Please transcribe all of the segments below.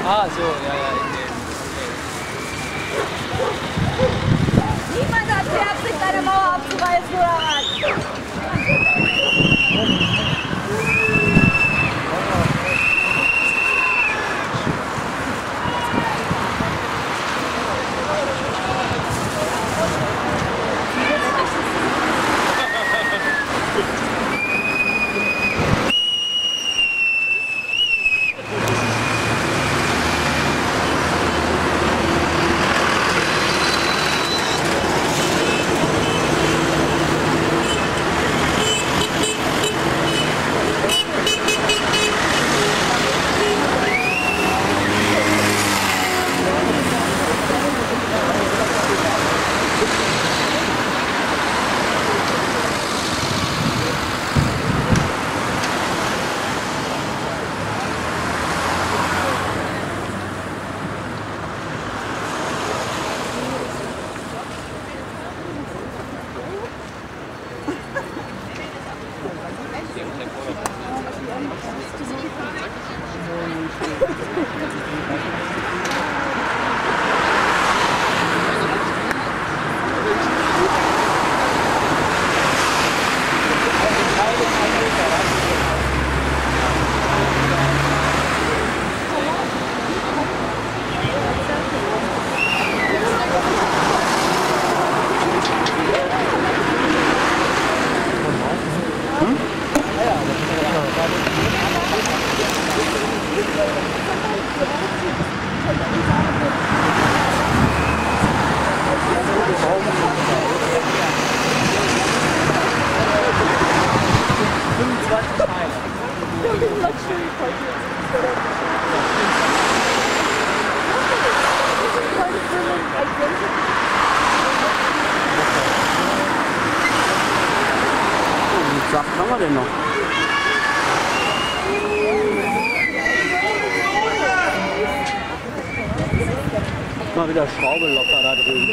Ah, so, ja, ja, in dem. Okay. Niemand hat die Absicht, eine Mauer abzureißen oder was? Was haben wir denn noch? Mal wieder Schraube locker da drüben.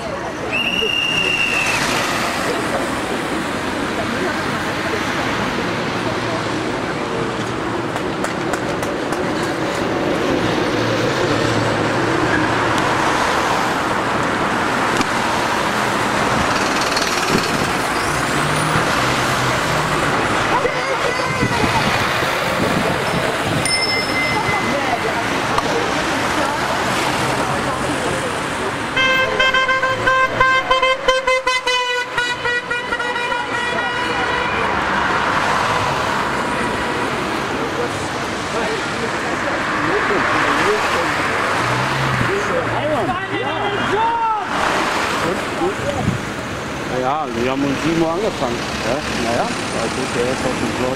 Ja, wir haben um 7 Uhr angefangen. Ja? Naja, also der ist auf dem Blog.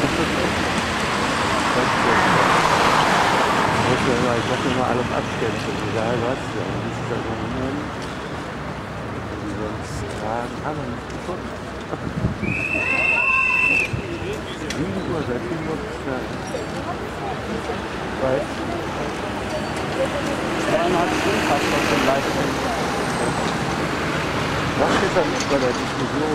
Ich muss immer alles abstellen, egal was. Ja, man muss da so nehmen. Die sonst tragen. Aber nicht gefunden. 7 Uhr, seit 7 Uhr bis da. Weil 2,5 Stunden fast noch so Leistung. Was steht da nicht bei der Diskussion?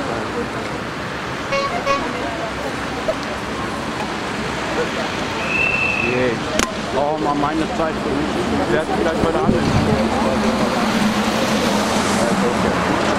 Nee, ich brauche mal meine Zeit für mich. Ich werde vielleicht bei der anderen.